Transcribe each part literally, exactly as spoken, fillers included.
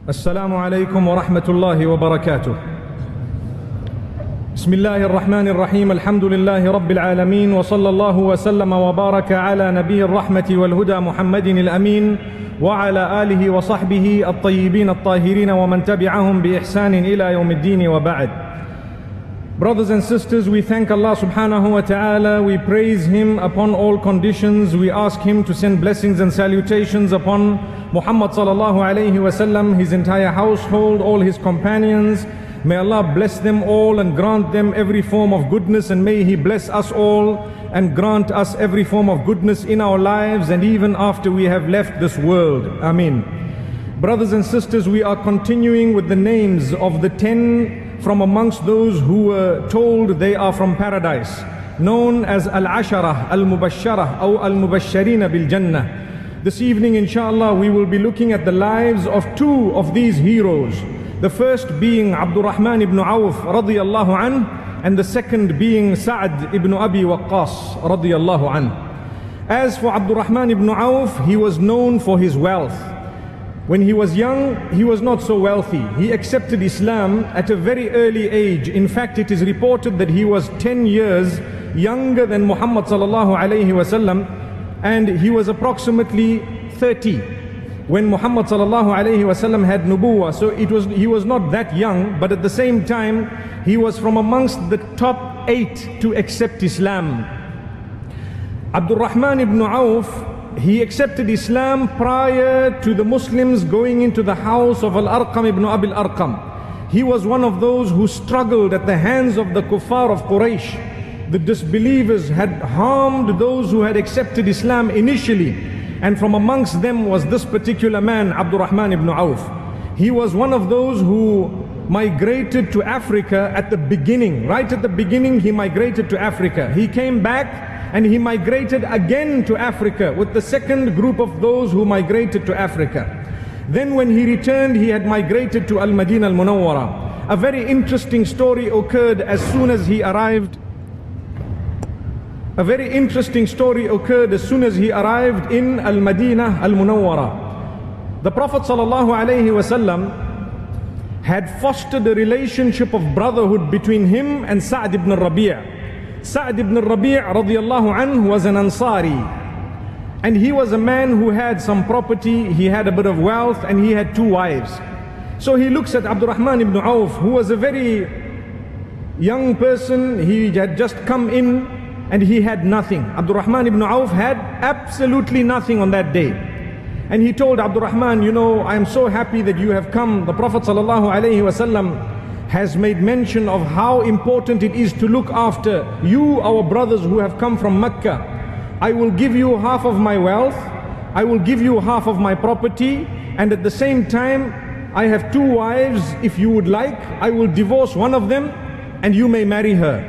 السلام عليكم ورحمة الله وبركاته. بسم الله الرحمن الرحيم. الحمد لله رب العالمين، وصلى الله وسلم وبارك على نبي الرحمة والهدى محمد الأمين وعلى آله وصحبه الطيبين الطاهرين ومن تبعهم بإحسان إلى يوم الدين وبعد. Brothers and sisters, we thank Allah subhanahu wa ta'ala. We praise Him upon all conditions. We ask Him to send blessings and salutations upon Muhammad sallallahu alayhi wa sallam, his entire household, all his companions. May Allah bless them all and grant them every form of goodness, and may He bless us all and grant us every form of goodness in our lives and even after we have left this world. Ameen. Brothers and sisters, we are continuing with the names of the ten from amongst those who were told they are from paradise, known as Al-Asharah, Al-Mubashsharah, or Al-Mubashsharina bil-Jannah. This evening, inshallah, we will be looking at the lives of two of these heroes. The first being Abdurrahman ibn Auf radiyallahu anh, and the second being Sa'd ibn Abi Waqqas radiyallahu anh. As for Abdurrahman ibn Auf, he was known for his wealth. When he was young, he was not so wealthy. He accepted Islam at a very early age. In fact, it is reported that he was ten years younger than Muhammad sallallahu alayhi wasallam, and he was approximately thirty when Muhammad sallallahu alayhi wasallam had nubuwah. So it was, he was not that young, but at the same time, he was from amongst the top eight to accept Islam. Abdurrahman ibn Auf, he accepted Islam prior to the Muslims going into the house of Al-Arqam ibn Abi Al-Arqam. He was one of those who struggled at the hands of the kuffar of Quraysh. The disbelievers had harmed those who had accepted Islam initially, and from amongst them was this particular man, Abdurrahman ibn Auf. He was one of those who migrated to Africa at the beginning. Right at the beginning, he migrated to Africa. He came back and he migrated again to Africa with the second group of those who migrated to Africa. Then when he returned, he had migrated to Al-Madinah Al-Munawwara. A very interesting story occurred as soon as he arrived. A very interesting story occurred as soon as he arrived in Al-Madinah Al-Munawwara. The Prophet sallallahu alayhi wasallam had fostered a relationship of brotherhood between him and Sa'd ibn Rabi'. Sa'd ibn Rabi' radiyallahu anhu was an Ansari, and he was a man who had some property, he had a bit of wealth, and he had two wives. So he looks at Abdurrahman ibn Auf, who was a very young person. He had just come in and he had nothing. Abdurrahman ibn Auf had absolutely nothing on that day. And he told Abdurrahman, you know, I am so happy that you have come. The Prophet sallallahu alayhi wasallam has made mention of how important it is to look after you, our brothers who have come from Mecca. I will give you half of my wealth, I will give you half of my property, and at the same time, I have two wives. If you would like, I will divorce one of them and you may marry her.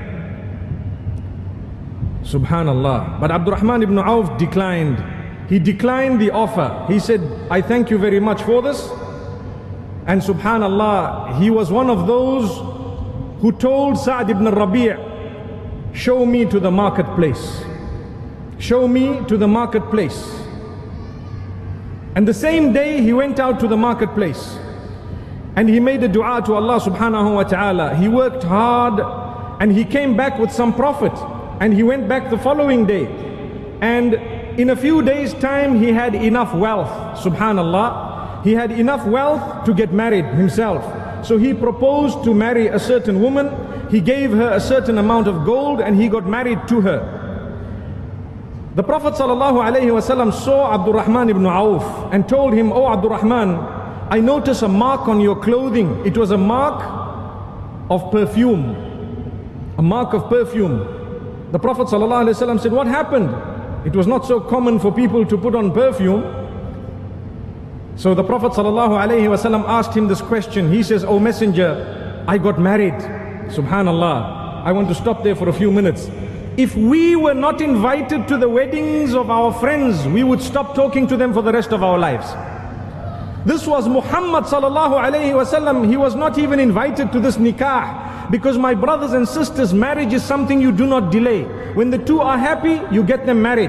Subhanallah. But Abdurrahman ibn Auf declined. He declined the offer. He said, I thank you very much for this. And subhanallah, he was one of those who told Sa'd ibn Rabi', show me to the marketplace. Show me to the marketplace. And the same day he went out to the marketplace and he made a dua to Allah subhanahu wa ta'ala. He worked hard and he came back with some profit, and he went back the following day. And in a few days time he had enough wealth, subhanallah. He had enough wealth to get married himself. So he proposed to marry a certain woman. He gave her a certain amount of gold and he got married to her. The Prophet ﷺ saw Abdurrahman ibn Auf and told him, Oh Abdurrahman, I notice a mark on your clothing. It was a mark of perfume. A mark of perfume. The Prophet ﷺ said, what happened? It was not so common for people to put on perfume. So the Prophet ﷺ asked him this question. He says, O Messenger, I got married. Subhanallah. I want to stop there for a few minutes. If we were not invited to the weddings of our friends, we would stop talking to them for the rest of our lives. This was Muhammad sallallahu alayhi wasallam. He was not even invited to this nikah, because my brothers and sisters, marriage is something you do not delay. When the two are happy, you get them married.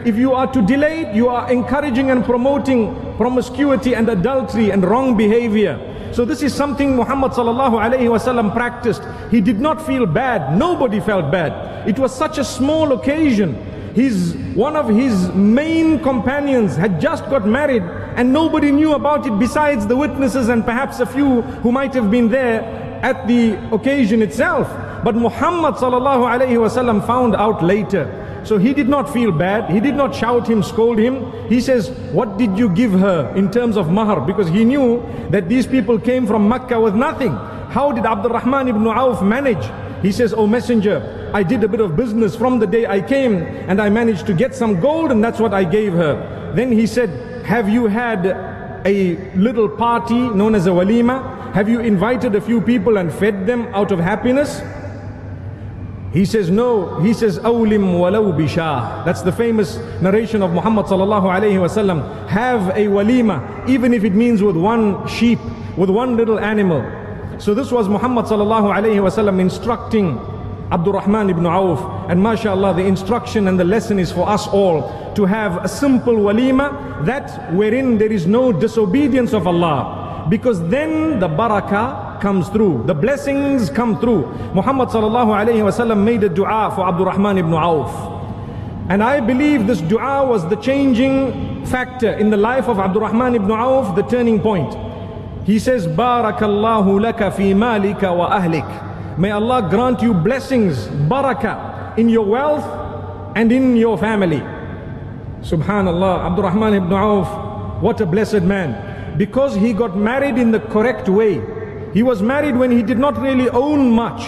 if you are to delay it, you are encouraging and promoting promiscuity and adultery and wrong behavior. So this is something Muhammad sallallahu alayhi wasallam practiced. He did not feel bad. Nobody felt bad. It was such a small occasion. His, one of his main companions had just got married and nobody knew about it besides the witnesses and perhaps a few who might have been there at the occasion itself. But Muhammad sallallahu alayhi wasallam found out later. So he did not feel bad. He did not shout him, scold him. He says, what did you give her in terms of mahar? Because he knew that these people came from Mecca with nothing. How did Abdurrahman ibn Auf manage? He says, oh messenger, I did a bit of business from the day I came and I managed to get some gold and that's what I gave her. Then he said, have you had a little party known as a walima? Have you invited a few people and fed them out of happiness? He says, no. He says, awlim walau bishah. That's the famous narration of Muhammad sallallahu alayhi wasallam. Have a walima, even if it means with one sheep, with one little animal. So this was Muhammad sallallahu alayhi wasallam instructing Abdurrahman ibn Auf. And mashallah, the instruction and the lesson is for us all to have a simple walima, that wherein there is no disobedience of Allah. Because then the barakah comes through, the blessings come through. Muhammad sallallahu alayhi wasallam made a dua for Abdurrahman ibn Auf. And I believe this dua was the changing factor in the life of Abdurrahman ibn Auf, the turning point. He says, Barakallahu laka fi malika wa ahlik. May Allah grant you blessings, barakah, in your wealth and in your family. Subhanallah, Abdurrahman ibn Auf, what a blessed man. Because he got married in the correct way. He was married when he did not really own much.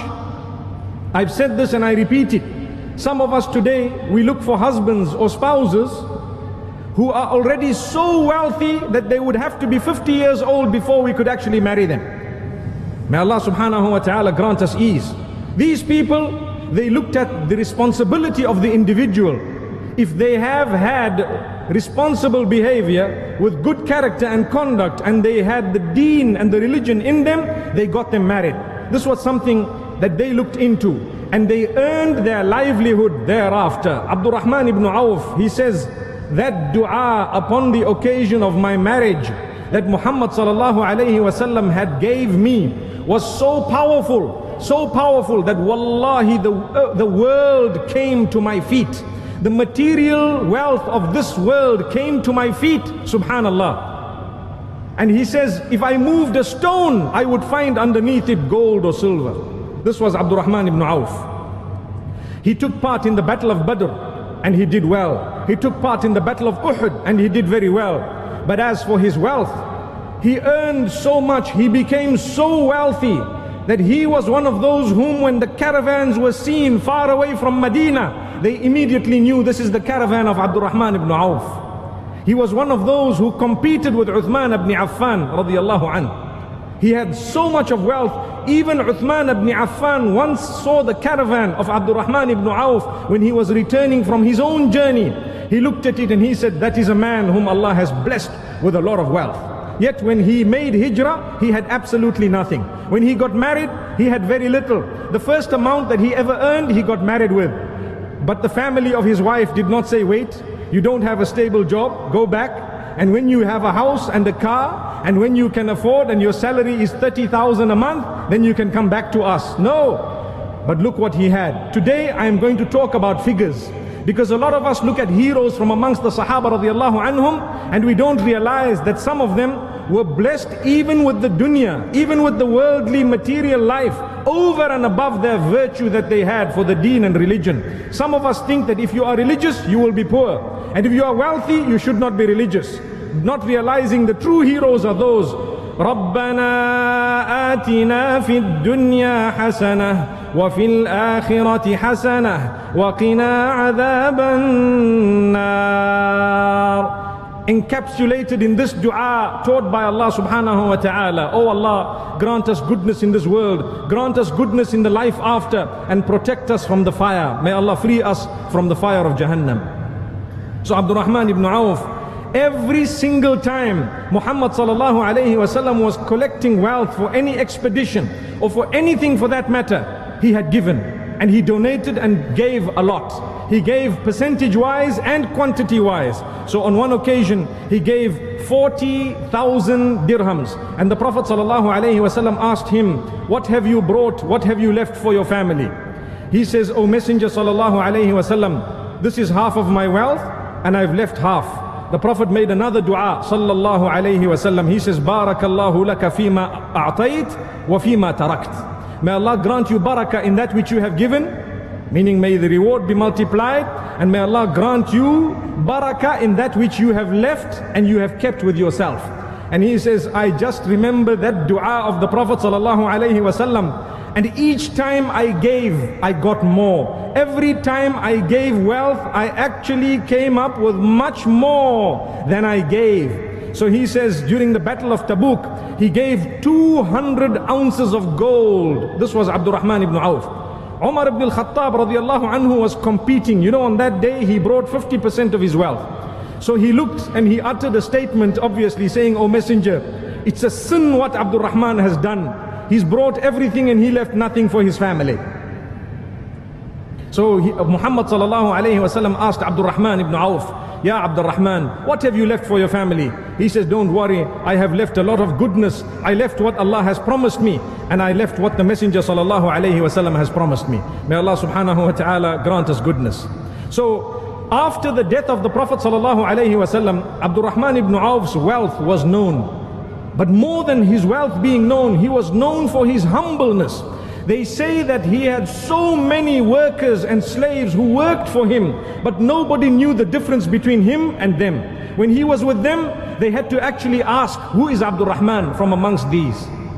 I've said this and I repeat it. Some of us today, we look for husbands or spouses who are already so wealthy that they would have to be fifty years old before we could actually marry them. May Allah subhanahu wa ta'ala grant us ease. These people, they looked at the responsibility of the individual. If they have had responsible behavior with good character and conduct and they had the deen and the religion in them, they got them married. This was something that they looked into and they earned their livelihood thereafter. Abdurrahman ibn Auf, he says, that dua upon the occasion of my marriage that Muhammad sallallahu alayhi wasallam had gave me was so powerful, so powerful that wallahi the, uh, the world came to my feet. The material wealth of this world came to my feet, subhanallah. And he says, if I moved a stone, I would find underneath it gold or silver. This was Abdurrahman ibn Auf. He took part in the battle of Badr and he did well. He took part in the battle of Uhud and he did very well. But as for his wealth, he earned so much, he became so wealthy that he was one of those whom when the caravans were seen far away from Medina, they immediately knew this is the caravan of Abdurrahman ibn Auf. He was one of those who competed with Uthman ibn Affan radiyallahu anhu. He had so much of wealth, even Uthman ibn Affan once saw the caravan of Abdurrahman ibn Auf when he was returning from his own journey. He looked at it and he said, that is a man whom Allah has blessed with a lot of wealth. Yet when he made hijrah, he had absolutely nothing. When he got married, he had very little. The first amount that he ever earned, he got married with. But the family of his wife did not say, wait, you don't have a stable job, go back. And when you have a house and a car, and when you can afford and your salary is thirty thousand a month, then you can come back to us. No. But look what he had. Today I am going to talk about figures. Because a lot of us look at heroes from amongst the Sahaba radiallahu anhum, and we don't realize that some of them were blessed even with the dunya, even with the worldly material life, over and above their virtue that they had for the deen and religion. Some of us think that if you are religious, you will be poor. And if you are wealthy, you should not be religious. Not realizing the true heroes are those, رَبَّنَا آتِنَا فِي الدُّنْيَا حَسَنَةً وَفِي الْآخِرَةِ حَسَنَةً وَقِنَا عَذَابَ النَّارِ. Encapsulated in this dua taught by Allah subhanahu wa ta'ala. Oh Allah, grant us goodness in this world, grant us goodness in the life after, and protect us from the fire. May Allah free us from the fire of Jahannam. So Abdurrahman ibn Auf, every single time Muhammad sallallahu alayhi wasallam was collecting wealth for any expedition or for anything for that matter, he had given and he donated and gave a lot. he gave percentage-wise and quantity-wise. So on one occasion, he gave forty thousand dirhams. And the Prophet ﷺ asked him, what have you brought, what have you left for your family? He says, O Messenger ﷺ, this is half of my wealth and I've left half. The Prophet made another dua sallallahu alayhi wasallam. He says, Barakallahu laka fima a'tayt wa fima tarakt. May Allah grant you barakah in that which you have given, meaning may the reward be multiplied, and may Allah grant you barakah in that which you have left and you have kept with yourself. And he says, I just remember that dua of the Prophet sallallahu alayhi wasallam. And each time I gave, I got more. Every time I gave wealth, I actually came up with much more than I gave. So he says, during the battle of Tabuk, he gave two hundred ounces of gold. This was Abdurrahman ibn Auf. Umar ibn al-Khattab radiallahu anhu was competing. You know, on that day, he brought fifty percent of his wealth. So he looked and he uttered a statement, obviously saying, O Messenger, it's a sin what Abdurrahman has done. He's brought everything and he left nothing for his family. So he, Muhammad sallallahu alayhi wasallam asked Abdurrahman ibn Auf, Ya Abdurrahman, what have you left for your family? He says, don't worry, I have left a lot of goodness. I left what Allah has promised me, and I left what the Messenger sallallahu alayhi wasallam has promised me. May Allah subhanahu wa ta'ala grant us goodness. So after the death of the Prophet sallallahu alayhi wasallam, Abdurrahman ibn Auf's wealth was known. But more than his wealth being known, he was known for his humbleness. They say that he had so many workers and slaves who worked for him, but nobody knew the difference between him and them. When he was with them, they had to actually ask, who is Abdurrahman from amongst these?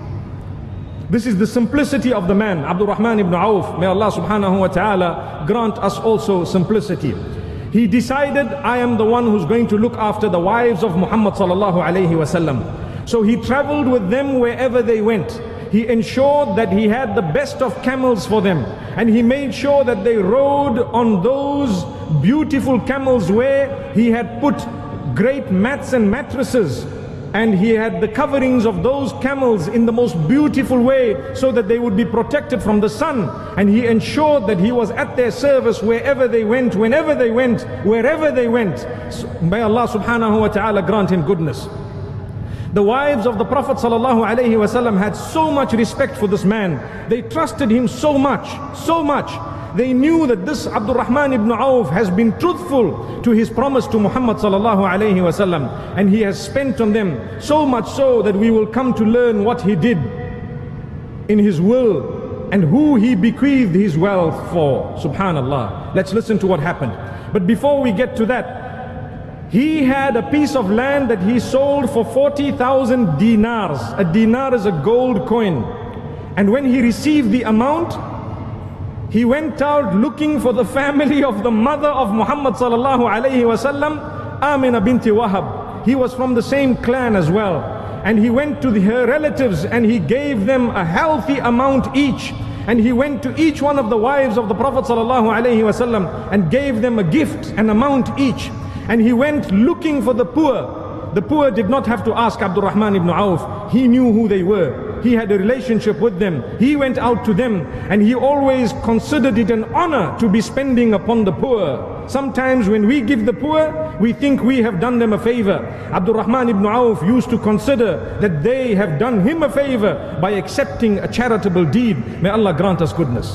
This is the simplicity of the man, Abdurrahman ibn Auf. May Allah subhanahu wa ta'ala grant us also simplicity. He decided, I am the one who's going to look after the wives of Muhammad sallallahu alayhi wasallam. So he traveled with them wherever they went. He ensured that he had the best of camels for them, and he made sure that they rode on those beautiful camels where he had put great mats and mattresses, and he had the coverings of those camels in the most beautiful way so that they would be protected from the sun. And he ensured that he was at their service wherever they went, whenever they went, wherever they went. So may Allah subhanahu wa ta'ala grant him goodness. The wives of the Prophet sallallahu alaihi wasallam had so much respect for this man. They trusted him so much, so much. They knew that this Abdurrahman ibn Auf has been truthful to his promise to Muhammad sallallahu alaihi wasallam, and he has spent on them so much so that we will come to learn what he did in his will and who he bequeathed his wealth for. Subhanallah. Let's listen to what happened. But before we get to that, he had a piece of land that he sold for forty thousand dinars. A dinar is a gold coin. And when he received the amount, he went out looking for the family of the mother of Muhammad sallallahu alayhi wasallam, Amina binti Wahab. He was from the same clan as well. And he went to the, her relatives and he gave them a healthy amount each. And he went to each one of the wives of the Prophet sallallahu alayhi wasallam and gave them a gift, an amount each. And he went looking for the poor. The poor did not have to ask Abdurrahman ibn Auf. He knew who they were. He had a relationship with them. He went out to them, and he always considered it an honor to be spending upon the poor. Sometimes when we give the poor, we think we have done them a favor. Abdurrahman ibn Auf used to consider that they have done him a favor by accepting a charitable deed. May Allah grant us goodness.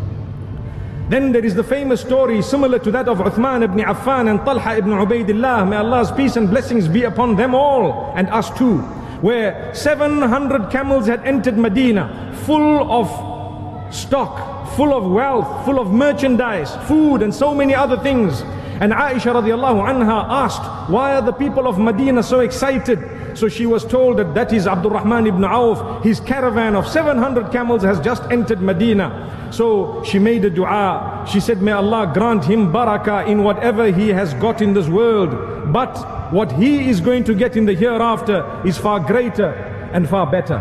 Then there is the famous story similar to that of Uthman ibn Affan and Talha ibn Ubaidillah. May Allah's peace and blessings be upon them all and us too. Where seven hundred camels had entered Medina, full of stock, full of wealth, full of merchandise, food and so many other things. And Aisha radiallahu anha asked, why are the people of Medina so excited? So she was told that that is Abdurrahman ibn Auf. His caravan of seven hundred camels has just entered Medina. So she made a dua. She said, may Allah grant him barakah in whatever he has got in this world. But what he is going to get in the hereafter is far greater and far better.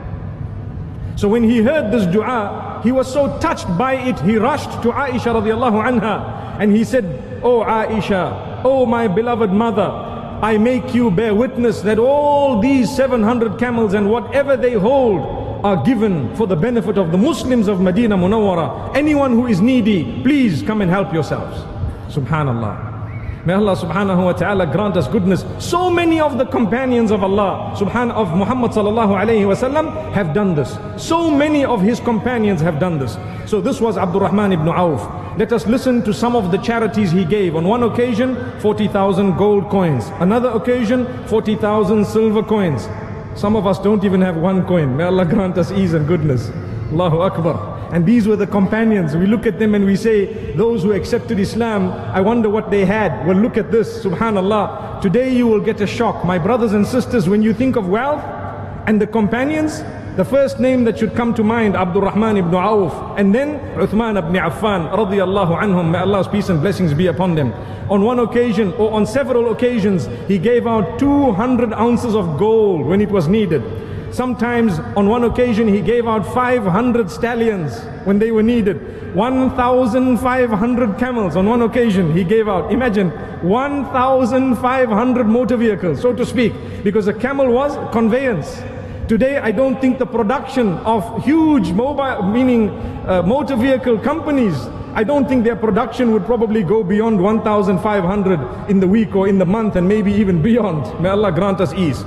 So when he heard this dua, he was so touched by it, he rushed to Aisha radiallahu anha and he said, oh Aisha, oh my beloved mother, I make you bear witness that all these seven hundred camels and whatever they hold, are given for the benefit of the Muslims of Medina Munawwara. Anyone who is needy, please come and help yourselves. Subhanallah. May Allah subhanahu wa ta'ala grant us goodness. So many of the companions of Allah, subhan of Muhammad sallallahu alayhi wa sallam, have done this. So many of his companions have done this. So this was Abdurrahman ibn Auf. Let us listen to some of the charities he gave. On one occasion, forty thousand gold coins. Another occasion, forty thousand silver coins. Some of us don't even have one coin. May Allah grant us ease and goodness. Allahu Akbar. And these were the companions. We look at them and we say, those who accepted Islam, I wonder what they had. Well, look at this, subhanallah. Today you will get a shock. My brothers and sisters, when you think of wealth and the companions, the first name that should come to mind, Abdurrahman ibn Auf, and then Uthman ibn Affan, radiyallahu anhum. May Allah's peace and blessings be upon them. On one occasion, or on several occasions, he gave out two hundred ounces of gold when it was needed. Sometimes on one occasion he gave out five hundred stallions when they were needed. one thousand five hundred camels on one occasion he gave out. Imagine, one thousand five hundred motor vehicles, so to speak, because a camel was conveyance. Today I don't think the production of huge mobile, meaning uh, motor vehicle companies, I don't think their production would probably go beyond one thousand five hundred in the week or in the month, and maybe even beyond. May Allah grant us ease.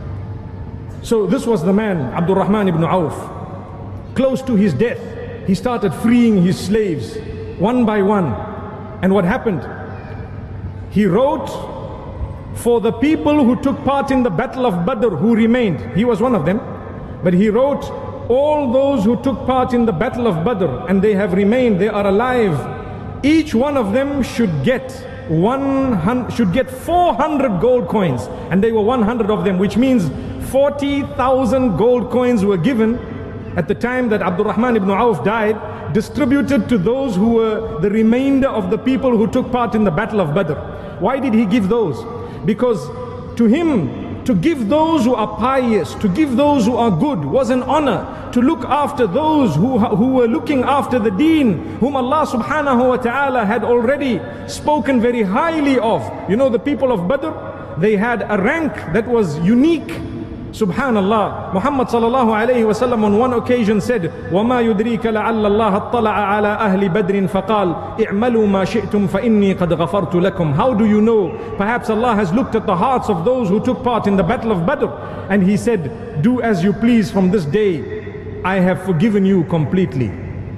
So this was the man, Abdurrahman ibn Auf. Close to his death, he started freeing his slaves one by one. And what happened? He wrote for the people who took part in the battle of Badr, who remained. He was one of them. But he wrote, all those who took part in the battle of Badr and they have remained, they are alive, each one of them should get one hundred, should get four hundred gold coins. And they were one hundred of them, which means forty thousand gold coins were given at the time that Abdurrahman ibn Auf died, distributed to those who were the remainder of the people who took part in the battle of Badr. Why did he give those? Because to him, to give those who are pious, to give those who are good, was an honor. To look after those who, who were looking after the deen, whom Allah subhanahu wa ta'ala had already spoken very highly of. You know, the people of Badr, they had a rank that was unique. Subhanallah. Muhammad sallallahu alayhi wa sallam on one occasion said, وَمَا يُدْرِيكَ لَعَلَّ اللَّهَ اطَّلَعَ عَلَىٰ أَهْلِ بَدْرٍ فَقَالْ اِعْمَلُوا مَا شِئْتُمْ فَإِنِّي قَدْ غَفَرْتُ لَكُمْ. How do you know? Perhaps Allah has looked at the hearts of those who took part in the battle of Badr, and He said, do as you please from this day. I have forgiven you completely.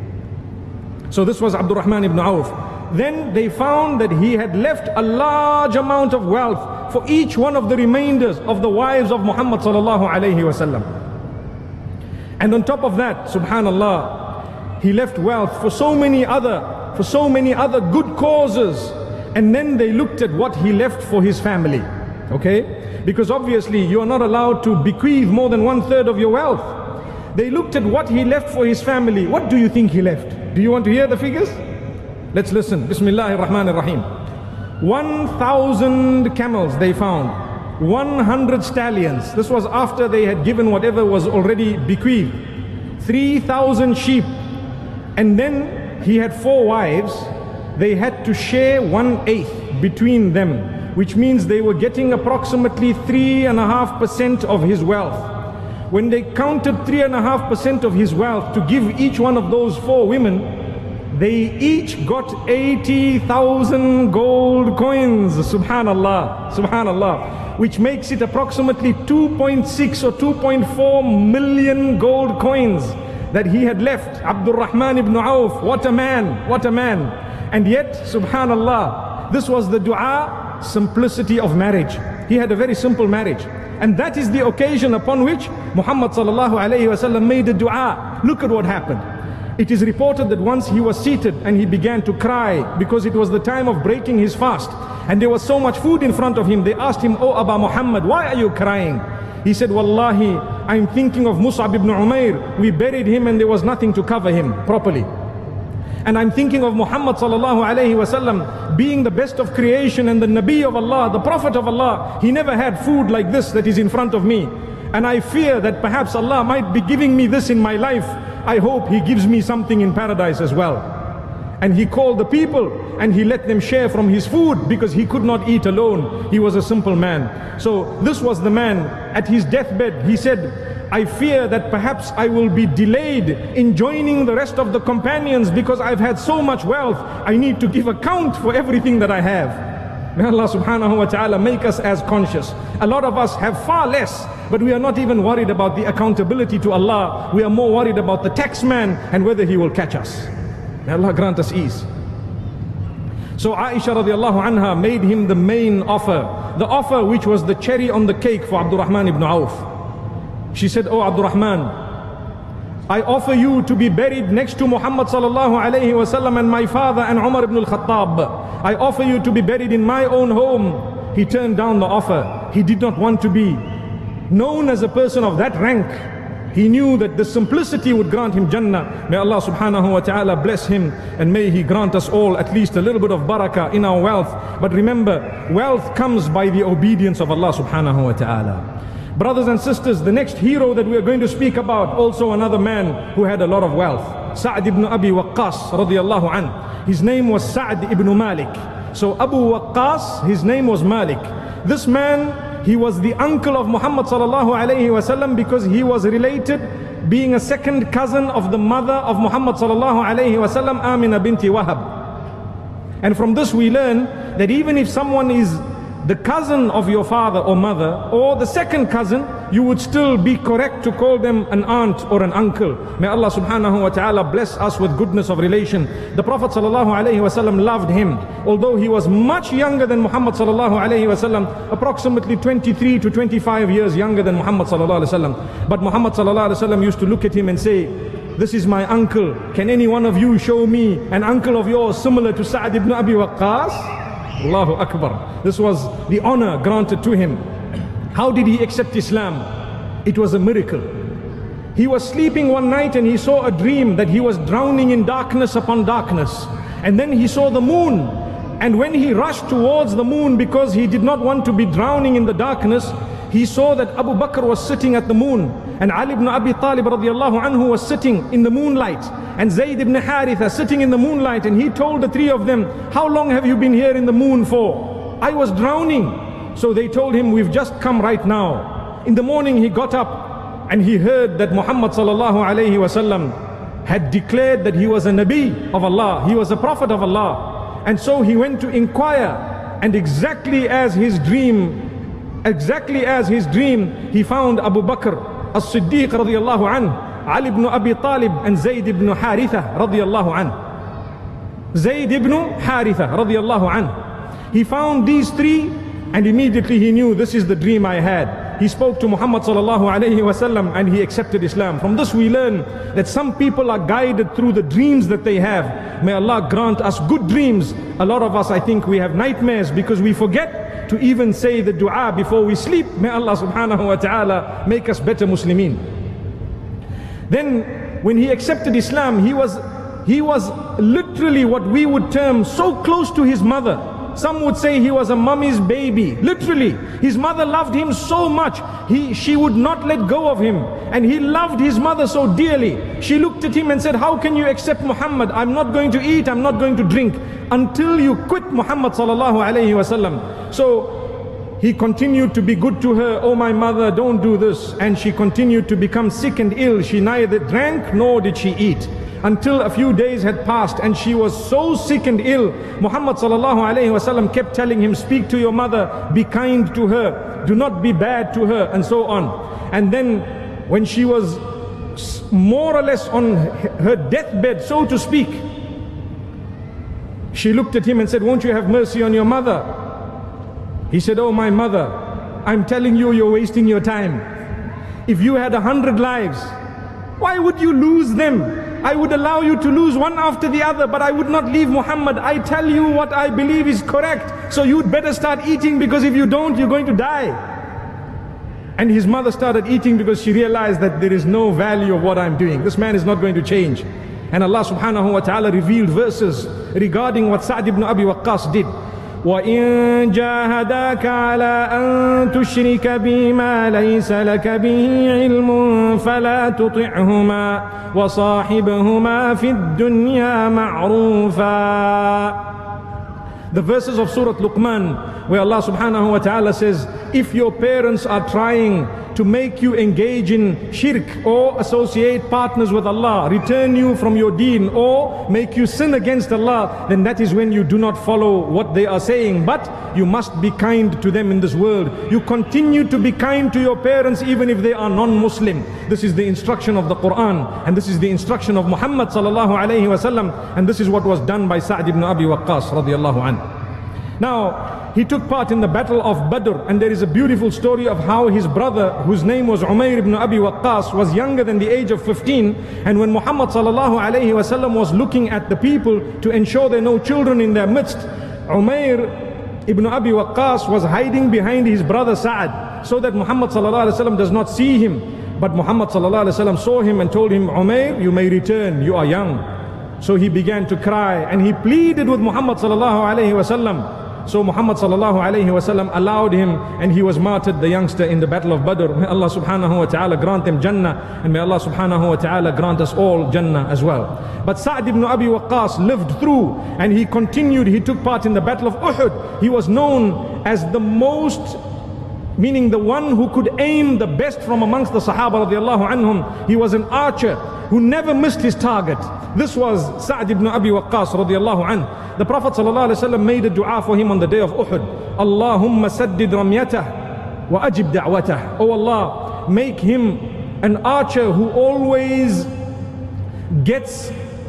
So this was Abdurrahman ibn Auf. Then they found that he had left a large amount of wealth for each one of the remainders of the wives of Muhammad sallallahu alayhi wasallam. And on top of that, subhanallah, he left wealth for so many other, for so many other good causes. And then they looked at what he left for his family. Okay? Because obviously you are not allowed to bequeath more than one third of your wealth. They looked at what he left for his family. What do you think he left? Do you want to hear the figures? Let's listen. Bismillahir Rahmanir Rahim. One thousand camels they found. One hundred stallions. This was after they had given whatever was already bequeathed. Three thousand sheep. And then he had four wives. They had to share one eighth between them, which means they were getting approximately three and a half percent of his wealth. When they counted three and a half percent of his wealth to give each one of those four women, they each got eighty thousand gold coins. Subhanallah, subhanallah, which makes it approximately two point six or two point four million gold coins that he had left. Abdurrahman ibn Auf, what a man, what a man. And yet, subhanallah, this was the dua, simplicity of marriage. He had a very simple marriage. And that is the occasion upon which Muhammad sallallahu alayhi wa sallam made a dua. Look at what happened. It is reported that once he was seated and he began to cry because it was the time of breaking his fast. And there was so much food in front of him. They asked him, "Oh Aba Muhammad, why are you crying?" He said, "Wallahi, I'm thinking of Mus'ab ibn Umair. We buried him and there was nothing to cover him properly. And I'm thinking of Muhammad sallallahu alayhi wa sallam being the best of creation and the Nabi of Allah, the Prophet of Allah. He never had food like this that is in front of me. And I fear that perhaps Allah might be giving me this in my life. I hope He gives me something in paradise as well." And he called the people and he let them share from his food because he could not eat alone. He was a simple man. So this was the man at his deathbed. He said, I fear that perhaps I will be delayed in joining the rest of the companions because I've had so much wealth. I need to give account for everything that I have. May Allah subhanahu wa ta'ala make us as conscious. A lot of us have far less, but we are not even worried about the accountability to Allah. We are more worried about the tax man and whether he will catch us. May Allah grant us ease. So Aisha radiallahu anha made him the main offer, the offer which was the cherry on the cake for Abdurrahman ibn Auf. She said, "Oh Abdurrahman, I offer you to be buried next to Muhammad sallallahu alayhi wa sallam and my father and Umar ibn al-Khattab. I offer you to be buried in my own home." He turned down the offer. He did not want to be known as a person of that rank. He knew that the simplicity would grant him Jannah. May Allah subhanahu wa ta'ala bless him, and may He grant us all at least a little bit of barakah in our wealth. But remember, wealth comes by the obedience of Allah subhanahu wa ta'ala. Brothers and sisters, the next hero that we are going to speak about, also another man who had a lot of wealth, Sa'd ibn Abi Waqqas radiyallahu anhu. His name was Sa'd ibn Malik. So Abu Waqqas, his name was Malik. This man, he was the uncle of Muhammad sallallahu alayhi wasallam because he was related, being a second cousin of the mother of Muhammad sallallahu alayhi wasallam, Amina binti Wahab. And from this we learn that even if someone is the cousin of your father or mother, or the second cousin, you would still be correct to call them an aunt or an uncle. May Allah subhanahu wa ta'ala bless us with goodness of relation. The Prophet sallallahu alayhi wasallam loved him, although he was much younger than Muhammad sallallahu alayhi wasallam, approximately twenty-three to twenty-five years younger than Muhammad sallallahu alayhi wasallam. But Muhammad sallallahu alayhi wasallam used to look at him and say, "This is my uncle. Can any one of you show me an uncle of yours similar to Sa'd ibn Abi Waqqas?" Allahu Akbar. This was the honor granted to him. How did he accept Islam? It was a miracle. He was sleeping one night and he saw a dream that he was drowning in darkness upon darkness. And then he saw the moon. And when he rushed towards the moon because he did not want to be drowning in the darkness, he saw that Abu Bakr was sitting at the moon, and Ali ibn Abi Talib radiallahu anhu was sitting in the moonlight, and Zayd ibn Haritha sitting in the moonlight. And he told the three of them, "How long have you been here in the moon for?" "I was drowning." So they told him, "We've just come right now." In the morning he got up and he heard that Muhammad sallallahu alayhi wasallam had declared that he was a Nabi of Allah, he was a prophet of Allah. And so he went to inquire, and exactly as his dream Exactly as his dream, he found Abu Bakr as-Siddiq radiyallahu anhu, Ali ibn Abi Talib, and Zayd ibn Haritha radiyallahu anhu. Zayd ibn Haritha radiyallahu anhu. He found these three, and immediately he knew, this is the dream I had. He spoke to Muhammad sallallahu alayhi wasallam and he accepted Islam. From this we learn that some people are guided through the dreams that they have. May Allah grant us good dreams. A lot of us, I think, we have nightmares because we forget to even say the dua before we sleep. May Allah subhanahu wa ta'ala make us better Muslimin. Then when he accepted Islam, he was he was literally what we would term so close to his mother. Some would say he was a mummy's baby. Literally, his mother loved him so much, he she would not let go of him, and he loved his mother so dearly. She looked at him and said, "How can you accept Muhammad? I'm not going to eat, I'm not going to drink until you quit Muhammad sallallahu alayhi wasallam." So he continued to be good to her. "Oh my mother, don't do this." And she continued to become sick and ill. She neither drank nor did she eat, until a few days had passed and she was so sick and ill. Muhammad sallallahu alayhi wasallam kept telling him, "Speak to your mother, be kind to her, do not be bad to her," and so on. And then when she was more or less on her deathbed, so to speak, she looked at him and said, "Won't you have mercy on your mother?" He said, "Oh my mother, I'm telling you, you're wasting your time. If you had a hundred lives, why would you lose them? I would allow you to lose one after the other, but I would not leave Muhammad. I tell you what I believe is correct, so you'd better start eating, because if you don't, you're going to die." And his mother started eating because she realized that there is no value of what I'm doing. This man is not going to change. And Allah subhanahu wa ta'ala revealed verses regarding what Sa'd ibn Abi Waqqas did. وَإِن جَاهَدَاكَ عَلَىٰ أَن تُشْرِكَ بِي مَا لَيْسَ لَكَ بِهِ عِلْمٌ فَلَا تُطِعْهُمَا وَصَاحِبْهُمَا فِي الدُّنْيَا مَعْرُوفًا. The verses of Surah Luqman where Allah subhanahu wa ta'ala says, if your parents are trying to make you engage in shirk or associate partners with Allah, return you from your deen or make you sin against Allah, then that is when you do not follow what they are saying. But you must be kind to them in this world. You continue to be kind to your parents even if they are non-Muslim. This is the instruction of the Quran, and this is the instruction of Muhammad sallallahu alayhi wa sallam, and this is what was done by Sa'd ibn Abi Waqqas radiallahu anhu. Now, he took part in the battle of Badr, and there is a beautiful story of how his brother, whose name was Umayr ibn Abi Waqqas, was younger than the age of fifteen, and when Muhammad sallallahu alayhi wa sallam was looking at the people to ensure there are no children in their midst, Umayr ibn Abi Waqqas was hiding behind his brother Sa'ad, so that Muhammad sallallahu alayhi wa sallam does not see him. But Muhammad sallallahu alayhi wa sallam saw him and told him, Umayr, you may return, you are young. So he began to cry, and he pleaded with Muhammad sallallahu alayhi wa sallam. So Muhammad sallallahu alayhi wa sallam allowed him, and he was martyred, the youngster, in the battle of Badr. May Allah subhanahu wa ta'ala grant him Jannah, and may Allah subhanahu wa ta'ala grant us all Jannah as well. But Sa'd ibn Abi Waqqas lived through, and he continued, he took part in the battle of Uhud. He was known as the most, meaning the one who could aim the best from amongst the Sahaba radiallahu anhum. He was an archer who never missed his target. This was Sa'd ibn Abi Waqqas radiallahu anhu. The Prophet sallallahu alaihi wasallam made a dua for him on the day of Uhud. Allahumma saddid ramyatah wa ajib da'watah. Oh Allah, make him an archer who always gets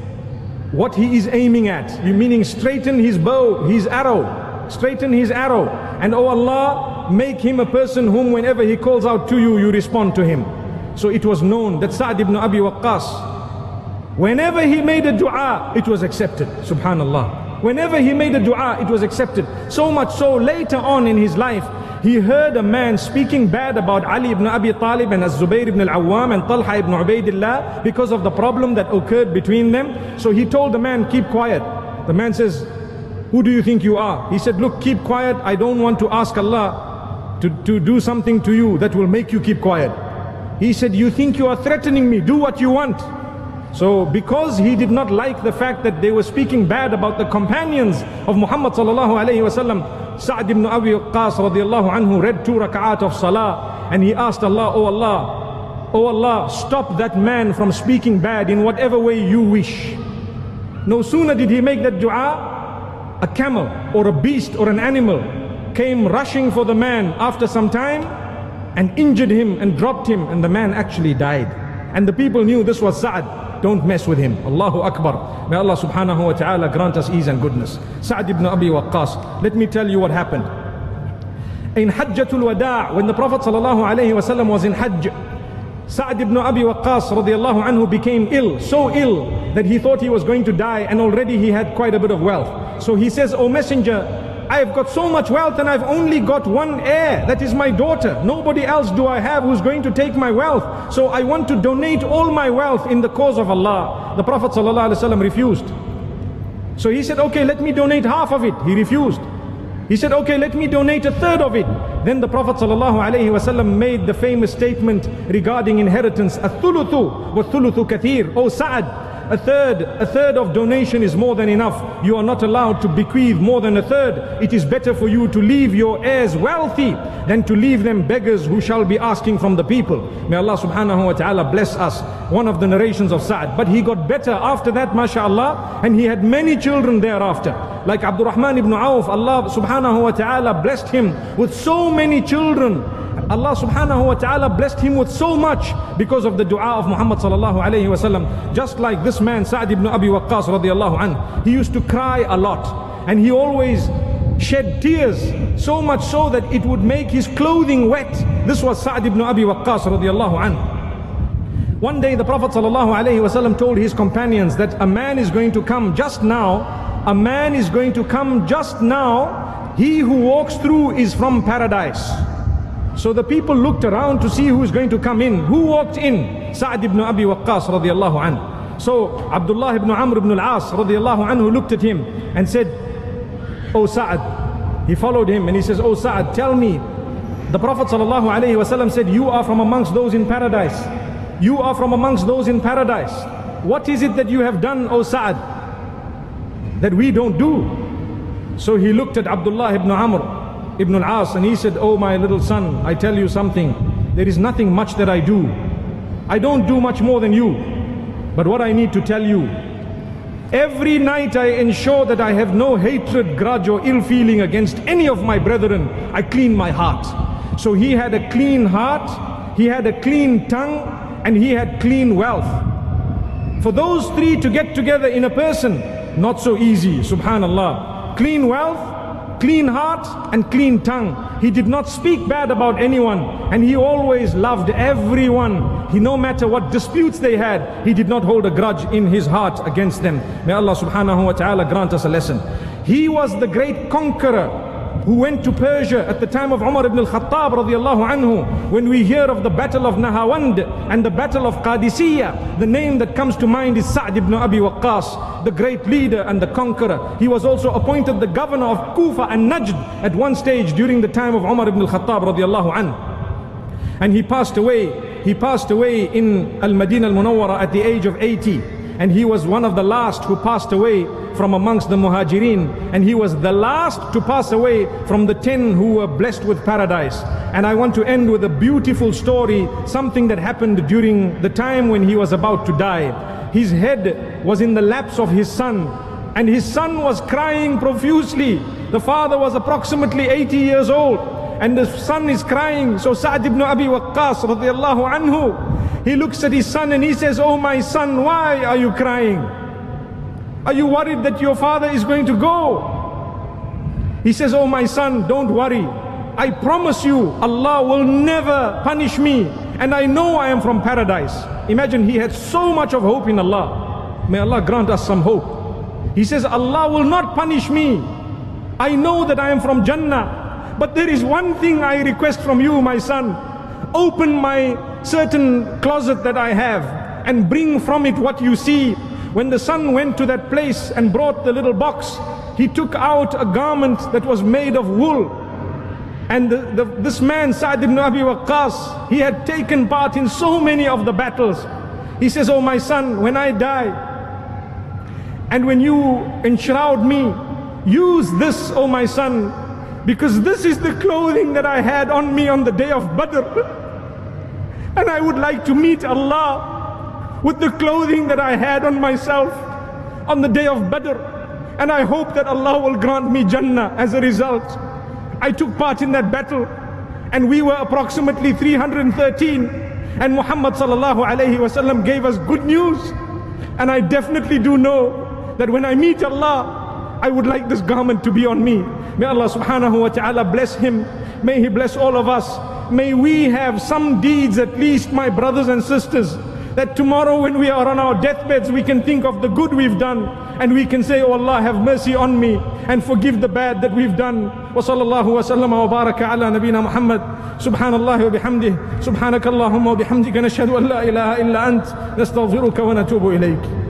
what he is aiming at. You meaning straighten his bow, his arrow, straighten his arrow. And oh Allah, make him a person whom whenever he calls out to you, you respond to him. So it was known that Sa'd ibn Abi Waqqas, whenever he made a dua, it was accepted. Subhanallah. Whenever he made a dua, it was accepted. So much so, later on in his life, he heard a man speaking bad about Ali ibn Abi Talib and Az-Zubayr ibn al-Awwam and Talha ibn Ubaidillah because of the problem that occurred between them. So he told the man, keep quiet. The man says, who do you think you are? He said, look, keep quiet. I don't want to ask Allah to, to do something to you that will make you keep quiet. He said, you think you are threatening me? Do what you want. So because he did not like the fact that they were speaking bad about the companions of Muhammad sallallahu alayhi wa sallam, Sa'd ibn Abi Waqqas radiallahu anhu read two rak'at of salah, and he asked Allah, oh Allah, oh Allah, stop that man from speaking bad in whatever way you wish. No sooner did he make that dua, a camel or a beast or an animal came rushing for the man after some time and injured him and dropped him, and the man actually died. And the people knew this was Sa'd. Don't mess with him. Allahu Akbar. May Allah subhanahu wa ta'ala grant us ease and goodness. Sa'd ibn Abi Waqqas. Let me tell you what happened. In Hajjatul Wada', when the Prophet sallallahu alayhi wa sallam was in Hajj, Sa'd ibn Abi Waqqas radiallahu anhu became ill, so ill that he thought he was going to die, and already he had quite a bit of wealth. So he says, O Messenger, I've got so much wealth and I've only got one heir, that is my daughter. Nobody else do I have who's going to take my wealth. So I want to donate all my wealth in the cause of Allah. The Prophet ﷺ refused. So he said, okay, let me donate half of it. He refused. He said, okay, let me donate a third of it. Then the Prophet ﷺ made the famous statement regarding inheritance, "Ath-thuluthu wa thuluthu kathir." O Sa'ad, a third, a third of donation is more than enough. You are not allowed to bequeath more than a third. It is better for you to leave your heirs wealthy than to leave them beggars who shall be asking from the people. May Allah subhanahu wa ta'ala bless us. One of the narrations of Sa'ad. But he got better after that, mashallah, and he had many children thereafter. Like Abdurrahman ibn Auf, Allah subhanahu wa ta'ala blessed him with so many children. Allah subhanahu wa ta'ala blessed him with so much because of the dua of Muhammad sallallahu alayhi wa sallam. Just like this man, Sa'd ibn Abi Waqqas radiallahu anhu, he used to cry a lot, and he always shed tears, so much so that it would make his clothing wet. This was Sa'd ibn Abi Waqqas radiallahu anhu. One day the Prophet sallallahu alayhi wa sallam told his companions that a man is going to come just now, a man is going to come just now, he who walks through is from paradise. So the people looked around to see who is going to come in. Who walked in? Sa'd ibn Abi Waqqas radiallahu anhu. So Abdullah ibn Amr ibn al-As radiallahu anhu looked at him and said, O Sa'd. He followed him and he says, O Sa'd, tell me. The Prophet sallallahu alayhi wa sallam said, you are from amongst those in paradise. You are from amongst those in paradise. What is it that you have done, O Sa'd, that we don't do? So he looked at Abdullah ibn Amr ibn al-As, and he said, "Oh my little son, I tell you something. There is nothing much that I do. I don't do much more than you. But what I need to tell you, every night I ensure that I have no hatred, grudge or ill feeling against any of my brethren. I clean my heart." So he had a clean heart, he had a clean tongue, and he had clean wealth. For those three to get together in a person, not so easy, subhanallah. Clean wealth, clean heart, and clean tongue. He did not speak bad about anyone, and he always loved everyone. He, no matter what disputes they had, he did not hold a grudge in his heart against them. May Allah subhanahu wa ta'ala grant us a lesson. He was the great conqueror who went to Persia at the time of Umar ibn al-Khattab radiallahu anhu. When we hear of the battle of Nahawand and the battle of Qadisiyah, the name that comes to mind is Sa'd ibn Abi Waqqas, the great leader and the conqueror. He was also appointed the governor of Kufa and Najd at one stage during the time of Umar ibn al-Khattab radiallahu anhu. And he passed away, he passed away in Al-Madinah al-Munawwara at the age of eighty. And he was one of the last who passed away from amongst the Muhajirin, and he was the last to pass away from the ten who were blessed with paradise. And I want to end with a beautiful story, something that happened during the time when he was about to die. His head was in the laps of his son, and his son was crying profusely. The father was approximately eighty years old, and the son is crying. So Sa'd ibn Abi Waqqas radiallahu anhu, he looks at his son and he says, "Oh my son, why are you crying? Are you worried that your father is going to go?" He says, "Oh my son, don't worry. I promise you, Allah will never punish me, and I know I am from paradise." Imagine, he had so much of hope in Allah. May Allah grant us some hope. He says, "Allah will not punish me. I know that I am from Jannah. But there is one thing I request from you, my son. Open my certain closet that I have and bring from it what you see." When the son went to that place and brought the little box, he took out a garment that was made of wool. And the, the, this man, Sa'd ibn Abi Waqqas, he had taken part in so many of the battles. He says, "Oh my son, when I die, and when you enshroud me, use this, oh my son, because this is the clothing that I had on me on the day of Badr. And I would like to meet Allah with the clothing that I had on myself on the day of Badr. And I hope that Allah will grant me Jannah as a result." I took part in that battle, and we were approximately three hundred thirteen, and Muhammad sallallahu alayhi wasallam gave us good news. And I definitely do know that when I meet Allah, I would like this garment to be on me. May Allah subhanahu wa ta'ala bless him. May he bless all of us. May we have some deeds, at least, my brothers and sisters, that tomorrow when we are on our deathbeds, we can think of the good we've done, and we can say, "Oh Allah, have mercy on me and forgive the bad that we've done." Wa sallallahu wa sallama wa baraka ala nabina Muhammad. Subhanallah wa bihamdih. Subhanakallahumma wa bihamdika nashhadu an la ilaha illa ant. Nastaghfiruka wa natubu ilayk.